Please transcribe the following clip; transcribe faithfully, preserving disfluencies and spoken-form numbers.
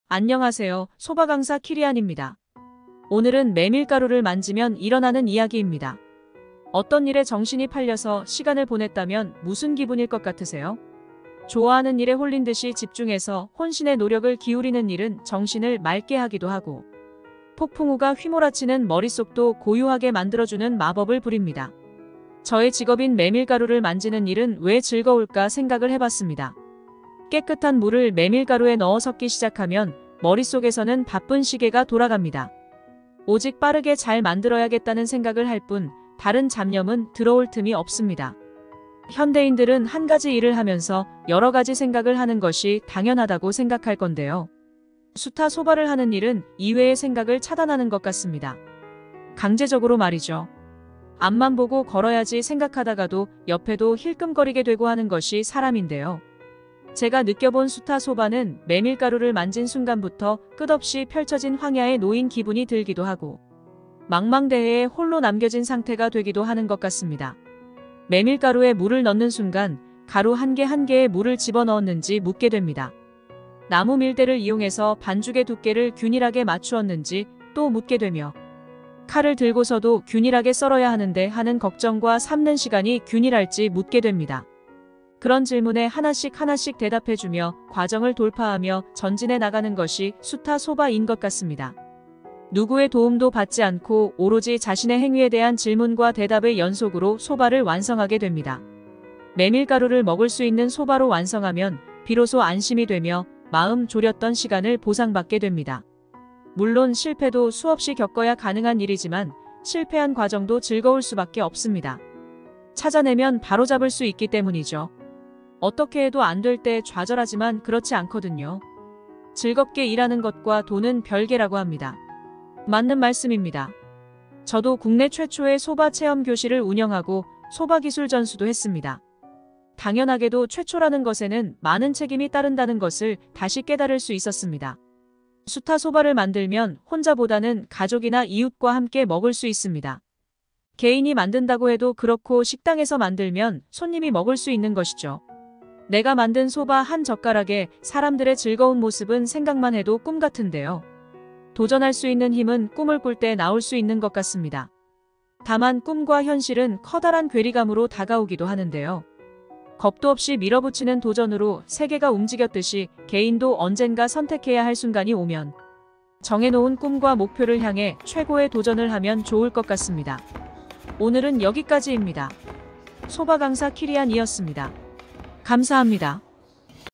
안녕하세요. 소바 강사 키리안입니다. 오늘은 메밀가루를 만지면 일어나는 이야기입니다. 어떤 일에 정신이 팔려서 시간을 보냈다면 무슨 기분일 것 같으세요? 좋아하는 일에 홀린 듯이 집중해서 혼신의 노력을 기울이는 일은 정신을 맑게 하기도 하고, 폭풍우가 휘몰아치는 머릿속도 고요하게 만들어주는 마법을 부립니다. 저의 직업인 메밀가루를 만지는 일은 왜 즐거울까 생각을 해봤습니다. 깨끗한 물을 메밀가루에 넣어 섞기 시작하면 머릿속에서는 바쁜 시계가 돌아갑니다. 오직 빠르게 잘 만들어야겠다는 생각을 할 뿐 다른 잡념은 들어올 틈이 없습니다. 현대인들은 한 가지 일을 하면서 여러 가지 생각을 하는 것이 당연하다고 생각할 건데요. 수타 소바를 하는 일은 이외의 생각을 차단하는 것 같습니다. 강제적으로 말이죠. 앞만 보고 걸어야지 생각하다가도 옆에도 힐끔거리게 되고 하는 것이 사람인데요. 제가 느껴본 수타 소바는 메밀가루를 만진 순간부터 끝없이 펼쳐진 황야에 놓인 기분이 들기도 하고, 망망대해에 홀로 남겨진 상태가 되기도 하는 것 같습니다. 메밀가루에 물을 넣는 순간 가루 한 개 한 개에 물을 집어넣었는지 묻게 됩니다. 나무 밀대를 이용해서 반죽의 두께를 균일하게 맞추었는지 또 묻게 되며, 칼을 들고서도 균일하게 썰어야 하는데 하는 걱정과 삶는 시간이 균일할지 묻게 됩니다. 그런 질문에 하나씩 하나씩 대답해주며 과정을 돌파하며 전진해 나가는 것이 수타 소바인 것 같습니다. 누구의 도움도 받지 않고 오로지 자신의 행위에 대한 질문과 대답의 연속으로 소바를 완성하게 됩니다. 메밀가루를 먹을 수 있는 소바로 완성하면 비로소 안심이 되며 마음 졸였던 시간을 보상받게 됩니다. 물론 실패도 수없이 겪어야 가능한 일이지만 실패한 과정도 즐거울 수밖에 없습니다. 찾아내면 바로잡을 수 있기 때문이죠. 어떻게 해도 안 될 때 좌절하지만 그렇지 않거든요. 즐겁게 일하는 것과 돈은 별개라고 합니다. 맞는 말씀입니다. 저도 국내 최초의 소바 체험 교실을 운영하고 소바 기술 전수도 했습니다. 당연하게도 최초라는 것에는 많은 책임이 따른다는 것을 다시 깨달을 수 있었습니다. 수타 소바를 만들면 혼자보다는 가족이나 이웃과 함께 먹을 수 있습니다. 개인이 만든다고 해도 그렇고 식당에서 만들면 손님이 먹을 수 있는 것이죠. 내가 만든 소바 한 젓가락에 사람들의 즐거운 모습은 생각만 해도 꿈 같은데요. 도전할 수 있는 힘은 꿈을 꿀 때 나올 수 있는 것 같습니다. 다만 꿈과 현실은 커다란 괴리감으로 다가오기도 하는데요. 겁도 없이 밀어붙이는 도전으로 세계가 움직였듯이 개인도 언젠가 선택해야 할 순간이 오면 정해놓은 꿈과 목표를 향해 최고의 도전을 하면 좋을 것 같습니다. 오늘은 여기까지입니다. 소바 강사 키리안이었습니다. 감사합니다.